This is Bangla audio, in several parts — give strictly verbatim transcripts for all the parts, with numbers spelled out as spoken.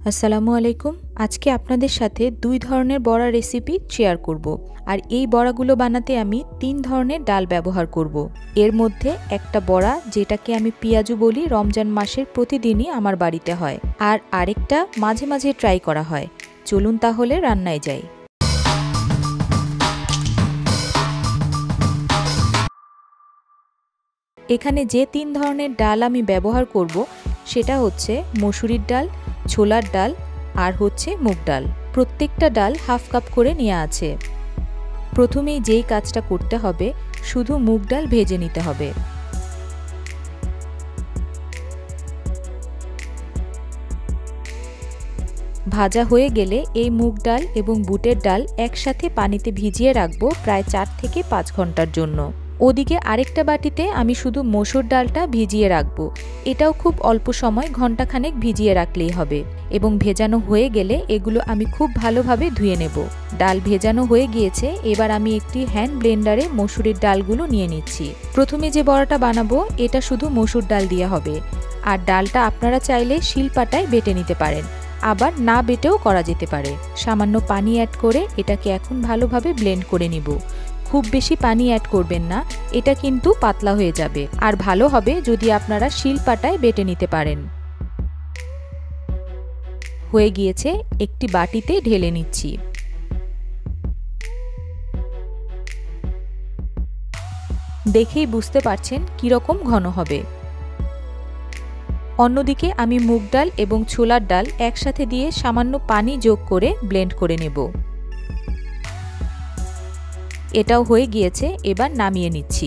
আসসালামু আলাইকুম। আজকে আপনাদের সাথে দুই ধরনের বড়া রেসিপি শেয়ার করব। আর এই বড়াগুলো বানাতে আমি তিন ধরনের ডাল ব্যবহার করব। এর মধ্যে একটা বড়া, যেটাকে আমি পিয়াজু বলি, রমজান মাসের প্রতিদিনই আমার বাড়িতে হয়। আর আরেকটা মাঝে মাঝে ট্রাই করা হয়। চলুন তাহলে রান্নায় যাই। এখানে যে তিন ধরনের ডাল আমি ব্যবহার করব সেটা হচ্ছে মসুরির ডাল, ছোলার ডাল আর হচ্ছে মুগ ডাল। প্রত্যেকটা ডাল হাফ কাপ করে নেওয়া আছে। প্রথমেই যেই কাজটা করতে হবে, শুধু মুগ ডাল ভেজে নিতে হবে। ভাজা হয়ে গেলে এই মুগ ডাল এবং বুটের ডাল একসাথে পানিতে ভিজিয়ে রাখবো প্রায় চার থেকে পাঁচ ঘন্টার জন্য। ওদিকে আরেকটা বাটিতে আমি শুধু মসুর ডালটা ভিজিয়ে রাখবো। এটাও খুব অল্প সময়, ঘন্টাখানেক ভিজিয়ে রাখলেই হবে। এবং ভেজানো হয়ে গেলে এগুলো আমি খুব ভালোভাবে ধুয়ে নেব। ডাল ভেজানো হয়ে গিয়েছে, এবার আমি একটি হ্যান্ড ব্লেন্ডারে মসুরির ডালগুলো নিয়ে নিচ্ছি। প্রথমে যে বড়াটা বানাবো এটা শুধু মসুর ডাল দিয়ে হবে। আর ডালটা আপনারা চাইলে শিলপাটায় বেটে নিতে পারেন, আবার না বেটেও করা যেতে পারে। সামান্য পানি অ্যাড করে এটাকে এখন ভালোভাবে ব্লেন্ড করে নিব। খুব বেশি পানি অ্যাড করবেন না, এটা কিন্তু পাতলা হয়ে যাবে। আর ভালো হবে যদি আপনারা শিলপাটায় বেটে নিতে পারেন। হয়ে গিয়েছে, একটি বাটিতে ঢেলে নিচ্ছি। দেখেই বুঝতে পারছেন কিরকম ঘন হবে। অন্যদিকে আমি মুগ ডাল এবং ছোলার ডাল একসাথে দিয়ে সামান্য পানি যোগ করে ব্লেন্ড করে নেব। এটাও হয়ে গিয়েছে, এবার নামিয়ে নিচ্ছি।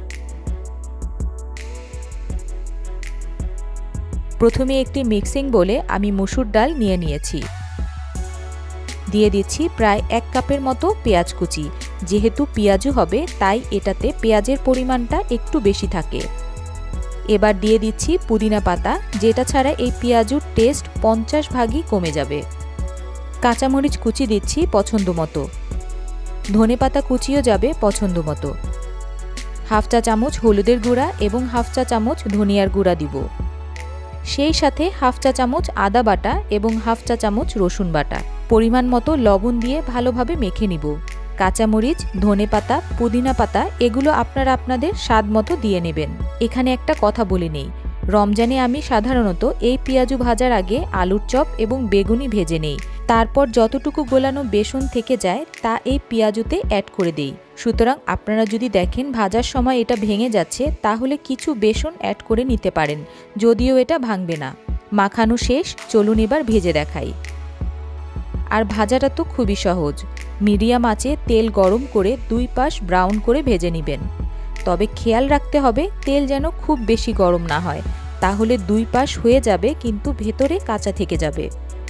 প্রথমে একটি মিক্সিং বোলে আমি মসুর ডাল নিয়ে নিয়েছি। দিয়ে দিচ্ছি প্রায় এক কাপের মতো পেঁয়াজ কুচি। যেহেতু পেঁয়াজু হবে তাই এটাতে পেঁয়াজের পরিমাণটা একটু বেশি থাকে। এবার দিয়ে দিচ্ছি পুদিনা পাতা, যেটা ছাড়া এই পেঁয়াজুর টেস্ট পঞ্চাশ ভাগই কমে যাবে। কাঁচামরিচ কুচি দিচ্ছি পছন্দ মতো। ধনে পাতা কুচিও যাবে পছন্দ মতো। হাফ চা চামচ হলুদের গুঁড়া এবং হাফ চা চামচ ধনিয়ার গুঁড়া দিব। সেই সাথে হাফ চা চামচ আদা বাটা এবং হাফ চা চামচ রসুন বাটা। পরিমাণ মতো লবণ দিয়ে ভালোভাবে মেখে নিব। কাঁচামরিচ, ধনে পাতা, পুদিনা পাতা এগুলো আপনারা আপনাদের স্বাদ মতো দিয়ে নেবেন। এখানে একটা কথা বলে নেই, রমজানে আমি সাধারণত এই পেঁয়াজু ভাজার আগে আলুর চপ এবং বেগুনি ভেজে নেই। তারপর যতটুকু গোলানো বেসন থেকে যায় তা এই পেঁয়াজুতে অ্যাড করে দেই। সুতরাং আপনারা যদি দেখেন ভাজার সময় এটা ভেঙে যাচ্ছে, তাহলে কিছু বেসন অ্যাড করে নিতে পারেন, যদিও এটা ভাঙবে না। মাখানো শেষ, চলুন এবার ভেজে দেখাই। আর ভাজাটা তো খুবই সহজ। মিডিয়াম আঁচে তেল গরম করে দুই পাশ ব্রাউন করে ভেজে নেবেন। তবে খেয়াল রাখতে হবে তেল যেন খুব বেশি গরম না হয়, তাহলে দুই পাশ হয়ে যাবে কিন্তু ভেতরে কাঁচা থেকে যাবে।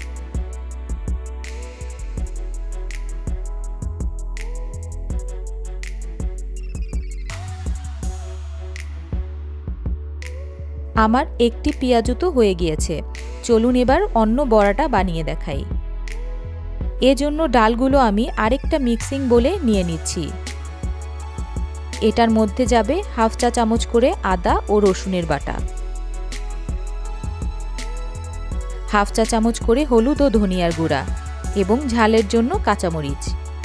আমার একটি পেঁয়াজু তো হয়ে গিয়েছে। চলুন এবার অন্য বড়াটা বানিয়ে দেখাই। এজন্য ডালগুলো আমি আরেকটা মিক্সিং বোলে নিয়ে নিচ্ছি। এটার মধ্যে যাবে হাফ চা চামচ করে আদা ও রসুনের বাটা, হাফ চা চামচ করে হলুদ ও ধনিয়ার গুঁড়া এবং ঝালের জন্য কাঁচামরিচ,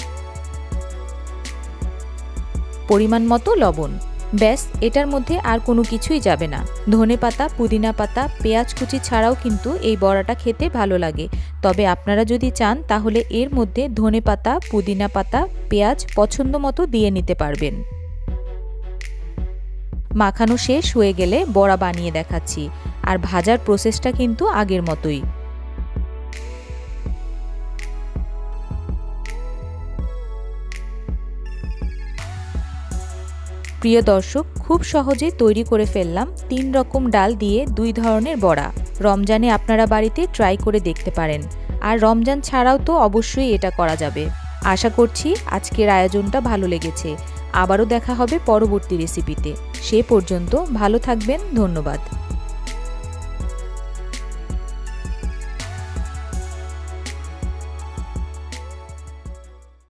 পরিমাণ মতো লবণ। ব্যাস, এটার মধ্যে আর কোনো কিছুই যাবে না। ধনে পাতা, পুদিনা পাতা, পেঁয়াজ কুচি ছাড়াও কিন্তু এই বড়াটা খেতে ভালো লাগে। তবে আপনারা যদি চান তাহলে এর মধ্যে ধনে পাতা, পুদিনা পাতা, পেঁয়াজ পছন্দ মতো দিয়ে নিতে পারবেন। মাখানো শেষ হয়ে গেলে বড়া বানিয়ে দেখাচ্ছি। আর ভাজার প্রসেসটা কিন্তু আগের মতোই। প্রিয় দর্শক, খুব সহজে তৈরি করে ফেললাম তিন রকম ডাল দিয়ে দুই ধরনের বড়া। রমজানে আপনারা বাড়িতে ট্রাই করে দেখতে পারেন। আর রমজান ছাড়াও তো অবশ্যই এটা করা যাবে। আশা করছি আজকের আয়োজনটা ভালো লেগেছে। আবারও দেখা হবে পরবর্তী রেসিপিতে। সে পর্যন্ত ভালো থাকবেন। ধন্যবাদ।